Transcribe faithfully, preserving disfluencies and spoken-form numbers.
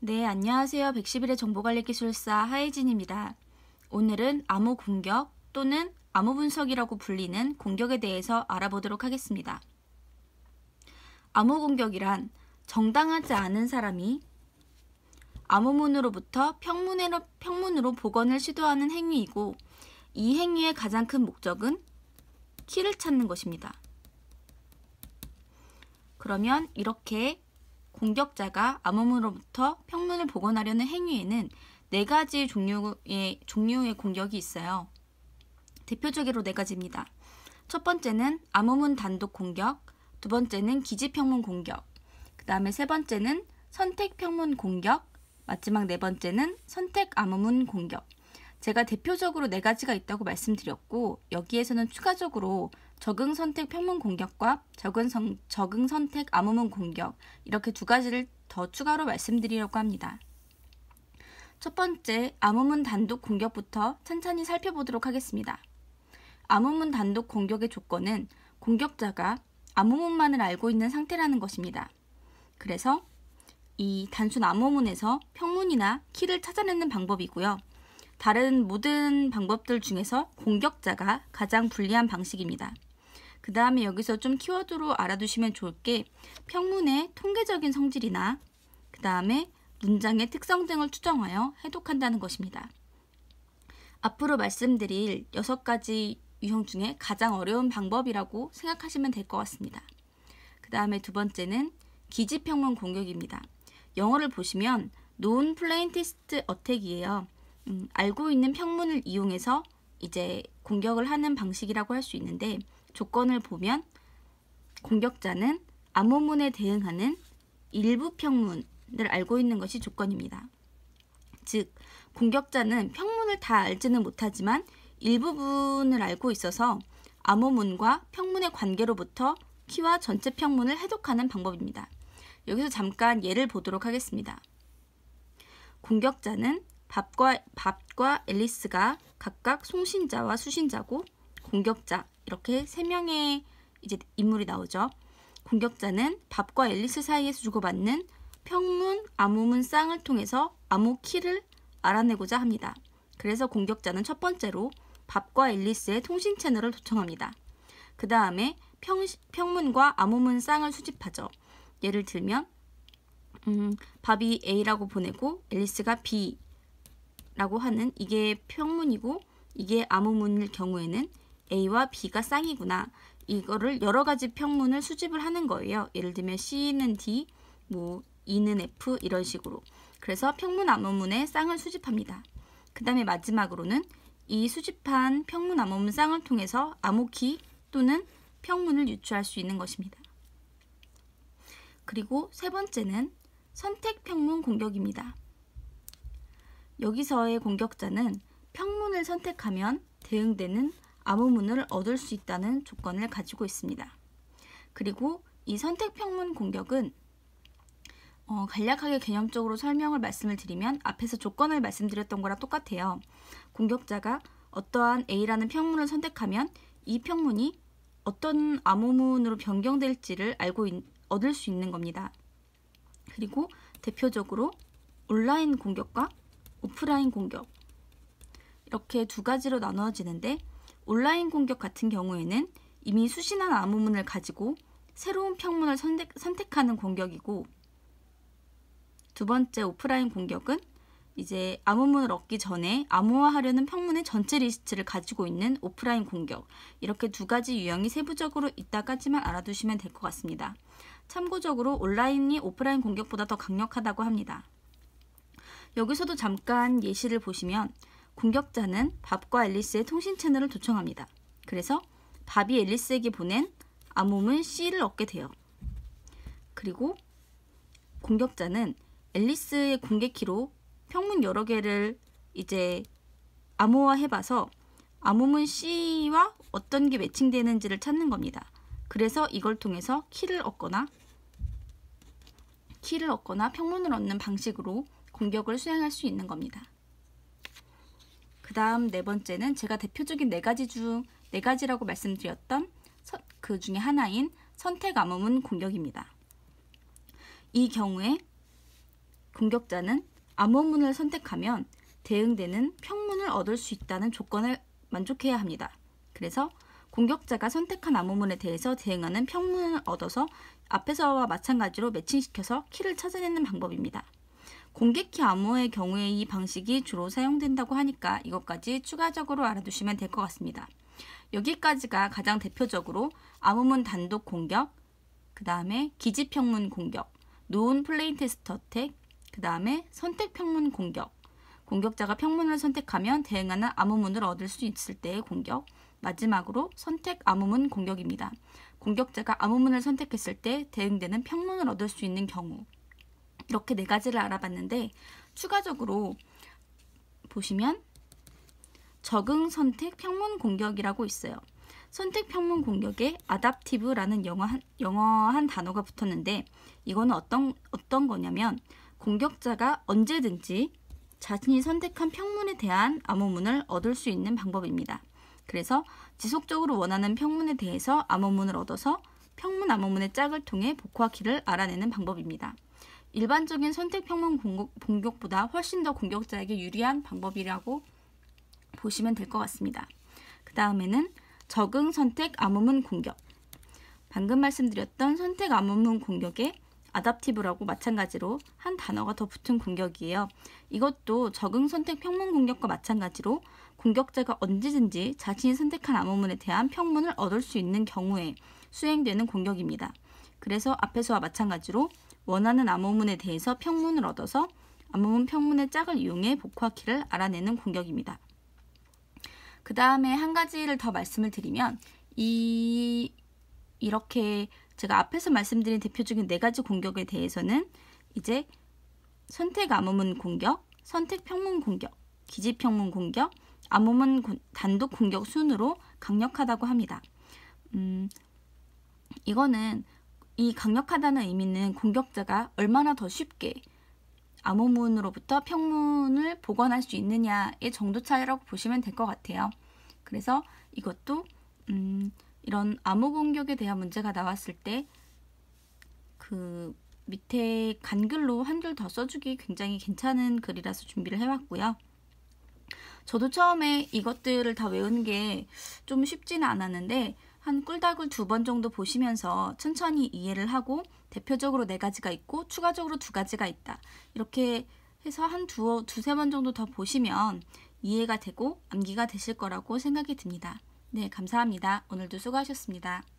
네, 안녕하세요. 백십일의 정보관리기술사 하혜진입니다. 오늘은 암호 공격 또는 암호 분석이라고 불리는 공격에 대해서 알아보도록 하겠습니다. 암호 공격이란 정당하지 않은 사람이 암호문으로부터 평문으로, 평문으로 복원을 시도하는 행위이고, 이 행위의 가장 큰 목적은 키를 찾는 것입니다. 그러면 이렇게 공격자가 암호문으로부터 평문을 복원하려는 행위에는 네 가지 종류의, 종류의 공격이 있어요. 대표적으로 네 가지입니다. 첫 번째는 암호문 단독 공격, 두 번째는 기지평문 공격, 그 다음에 세 번째는 선택평문 공격, 마지막 네 번째는 선택 암호문 공격. 제가 대표적으로 네 가지가 있다고 말씀드렸고, 여기에서는 추가적으로 적응 선택 평문 공격과 적응, 성, 적응 선택 암호문 공격, 이렇게 두 가지를 더 추가로 말씀드리려고 합니다. 첫 번째, 암호문 단독 공격부터 천천히 살펴보도록 하겠습니다. 암호문 단독 공격의 조건은 공격자가 암호문만을 알고 있는 상태라는 것입니다. 그래서 이 단순 암호문에서 평문이나 키를 찾아내는 방법이고요. 다른 모든 방법들 중에서 공격자가 가장 불리한 방식입니다. 그 다음에 여기서 좀 키워드로 알아두시면 좋을 게 평문의 통계적인 성질이나 그 다음에 문장의 특성 등을 추정하여 해독한다는 것입니다. 앞으로 말씀드릴 여섯 가지 유형 중에 가장 어려운 방법이라고 생각하시면 될 것 같습니다. 그 다음에 두 번째는 기지평문 공격입니다. 영어를 보시면 Non Plain Text Attack이에요. 음, 알고 있는 평문을 이용해서 이제 공격을 하는 방식이라고 할 수 있는데, 조건을 보면 공격자는 암호문에 대응하는 일부 평문을 알고 있는 것이 조건입니다. 즉, 공격자는 평문을 다 알지는 못하지만 일부분을 알고 있어서 암호문과 평문의 관계로부터 키와 전체 평문을 해독하는 방법입니다. 여기서 잠깐 예를 보도록 하겠습니다. 공격자는 밥과, 밥과 앨리스가 각각 송신자와 수신자고, 공격자, 이렇게 세 명의 이제 인물이 나오죠. 공격자는 밥과 앨리스 사이에서 주고받는 평문, 암호문 쌍을 통해서 암호 키를 알아내고자 합니다. 그래서 공격자는 첫 번째로 밥과 앨리스의 통신 채널을 도청합니다. 그 다음에 평, 평문과 암호문 쌍을 수집하죠. 예를 들면 음, 밥이 A라고 보내고 앨리스가 B라고 하는, 이게 평문이고 이게 암호문일 경우에는 A와 B가 쌍이구나, 이거를 여러 가지 평문을 수집을 하는 거예요. 예를 들면 C는 D, 뭐 E는 F, 이런 식으로. 그래서 평문 암호문의 쌍을 수집합니다. 그 다음에 마지막으로는 이 수집한 평문 암호문 쌍을 통해서 암호키 또는 평문을 유추할 수 있는 것입니다. 그리고 세 번째는 선택 평문 공격입니다. 여기서의 공격자는 평문을 선택하면 대응되는 암호문을 얻을 수 있다는 조건을 가지고 있습니다. 그리고 이 선택 평문 공격은 어, 간략하게 개념적으로 설명을 말씀을 드리면 앞에서 조건을 말씀드렸던 거랑 똑같아요. 공격자가 어떠한 A라는 평문을 선택하면 이 평문이 어떤 암호문으로 변경될지를 알고 있, 얻을 수 있는 겁니다. 그리고 대표적으로 온라인 공격과 오프라인 공격, 이렇게 두 가지로 나누어지는데, 온라인 공격 같은 경우에는 이미 수신한 암호문을 가지고 새로운 평문을 선택, 선택하는 공격이고, 두 번째 오프라인 공격은 이제 암호문을 얻기 전에 암호화하려는 평문의 전체 리스트를 가지고 있는 오프라인 공격, 이렇게 두 가지 유형이 세부적으로 있다까지만 알아두시면 될 것 같습니다. 참고적으로 온라인이 오프라인 공격보다 더 강력하다고 합니다. 여기서도 잠깐 예시를 보시면 공격자는 밥과 앨리스의 통신 채널을 도청합니다. 그래서 밥이 앨리스에게 보낸 암호문 C를 얻게 돼요. 그리고 공격자는 앨리스의 공개키로 평문 여러 개를 이제 암호화해봐서 암호문 C와 어떤 게 매칭되는지를 찾는 겁니다. 그래서 이걸 통해서 키를 얻거나 키를 얻거나 평문을 얻는 방식으로 공격을 수행할 수 있는 겁니다. 그 다음 네 번째는 제가 대표적인 네 가지 중 네 가지라고 말씀드렸던 그 중에 하나인 선택 암호문 공격입니다. 이 경우에 공격자는 암호문을 선택하면 대응되는 평문을 얻을 수 있다는 조건을 만족해야 합니다. 그래서 공격자가 선택한 암호문에 대해서 대응하는 평문을 얻어서 앞에서와 마찬가지로 매칭시켜서 키를 찾아내는 방법입니다. 공개키 암호의 경우에 이 방식이 주로 사용된다고 하니까 이것까지 추가적으로 알아두시면 될 것 같습니다. 여기까지가 가장 대표적으로 암호문 단독 공격, 그 다음에 기지평문 공격, 노운 플레인 테스트 어택, 그 다음에 선택 평문 공격, 공격자가 평문을 선택하면 대응하는 암호문을 얻을 수 있을 때의 공격, 마지막으로 선택 암호문 공격입니다. 공격자가 암호문을 선택했을 때 대응되는 평문을 얻을 수 있는 경우, 이렇게 네 가지를 알아봤는데 추가적으로 보시면 적응 선택 평문 공격이라고 있어요. 선택 평문 공격에 adaptive라는 영어 한, 영어 한 단어가 붙었는데 이거는 어떤, 어떤 거냐면 공격자가 언제든지 자신이 선택한 평문에 대한 암호문을 얻을 수 있는 방법입니다. 그래서 지속적으로 원하는 평문에 대해서 암호문을 얻어서 평문 암호문의 짝을 통해 복화키를 알아내는 방법입니다. 일반적인 선택 평문 공격보다 훨씬 더 공격자에게 유리한 방법이라고 보시면 될 것 같습니다. 그 다음에는 적응 선택 암호문 공격. 방금 말씀드렸던 선택 암호문 공격에 adaptive라고 마찬가지로 한 단어가 더 붙은 공격이에요. 이것도 적응 선택 평문 공격과 마찬가지로 공격자가 언제든지 자신이 선택한 암호문에 대한 평문을 얻을 수 있는 경우에 수행되는 공격입니다. 그래서 앞에서와 마찬가지로 원하는 암호문에 대해서 평문을 얻어서 암호문 평문의 짝을 이용해 복화키를 알아내는 공격입니다. 그 다음에 한 가지를 더 말씀을 드리면 이 이렇게 제가 앞에서 말씀드린 대표적인 네 가지 공격에 대해서는 이제 선택 암호문 공격, 선택 평문 공격, 기지 평문 공격, 암호문 고, 단독 공격 순으로 강력하다고 합니다. 음, 이거는 이 강력하다는 의미는 공격자가 얼마나 더 쉽게 암호문으로부터 평문을 복원할 수 있느냐의 정도 차이라고 보시면 될 것 같아요. 그래서 이것도 음, 이런 암호 공격에 대한 문제가 나왔을 때 그 밑에 간글로 한 줄 더 써주기 굉장히 괜찮은 글이라서 준비를 해왔고요. 저도 처음에 이것들을 다 외우는 게 좀 쉽지는 않았는데 한 꿀다굴 두 번 정도 보시면서 천천히 이해를 하고 대표적으로 네 가지가 있고 추가적으로 두 가지가 있다. 이렇게 해서 한 두, 두세 번 정도 더 보시면 이해가 되고 암기가 되실 거라고 생각이 듭니다. 네, 감사합니다. 오늘도 수고하셨습니다.